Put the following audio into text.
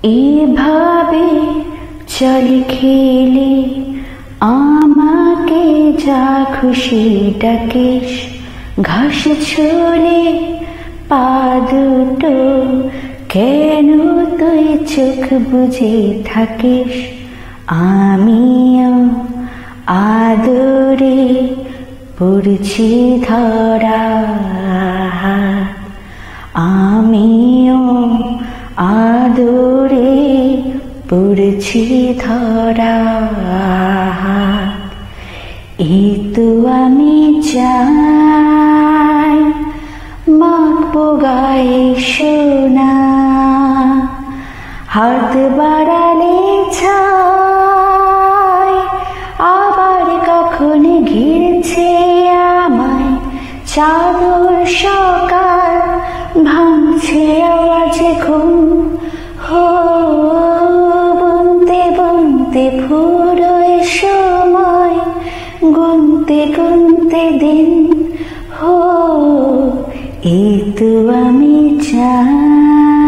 এভাবে চলে খেলে আমাকে যা খুশি ডাকিস, ঘাস ছুঁলে পা দুটো কেন তুই চোখ বুজে থাকিস? আমিও আদরে পড়ছি ধরা, আমিও আদরে পড়ছি ধরা। এই তো আমি চাই মাখবো গায়ে সোনা, হাত বাড়ালে ছাই আবার কখন ঘিরছে আমায় চাদর সকাল, ভাঙছে আওয়াজ ঘুম। হো বুনতে বুনতে ফুরোয় সময়, গুনতে গুনতে দিন। হো এই তো আমি চাই।